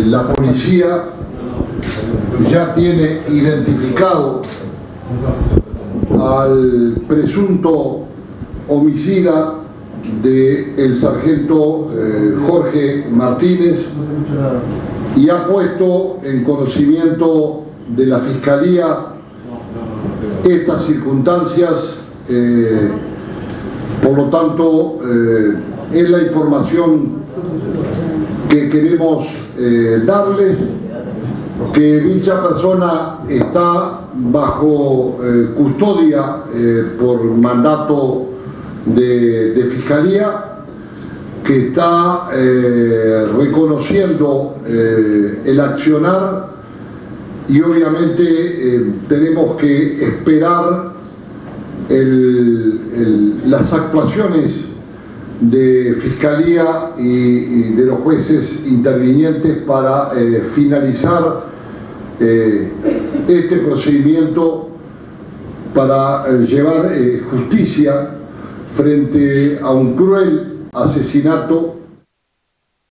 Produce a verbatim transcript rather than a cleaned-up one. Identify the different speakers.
Speaker 1: La policía ya tiene identificado al presunto homicida del sargento eh, Jorge Martínez y ha puesto en conocimiento de la Fiscalía estas circunstancias. Eh, por lo tanto, eh, es la información que queremos eh, darles, que dicha persona está bajo eh, custodia eh, por mandato de, de Fiscalía, que está eh, reconociendo eh, el accionar, y obviamente eh, tenemos que esperar el, el, las actuaciones de Fiscalía y, y de los jueces intervinientes para eh, finalizar eh, este procedimiento para eh, llevar eh, justicia frente a un cruel asesinato